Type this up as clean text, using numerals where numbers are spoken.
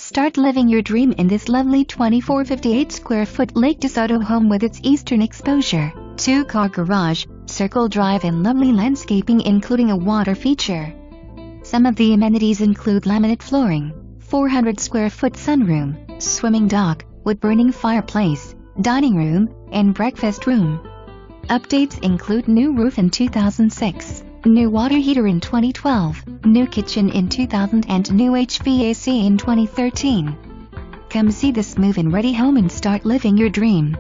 Start living your dream in this lovely 2458 square foot Lake DeSoto home with its eastern exposure, 2-car garage, circle drive and lovely landscaping including a water feature. Some of the amenities include laminate flooring, 400 square foot sunroom, swimming dock, wood-burning fireplace, dining room, and breakfast room. Updates include new roof in 2006, new water heater in 2012, new kitchen in 2000 and new HVAC in 2013. Come see this move-in ready home and start living your dream.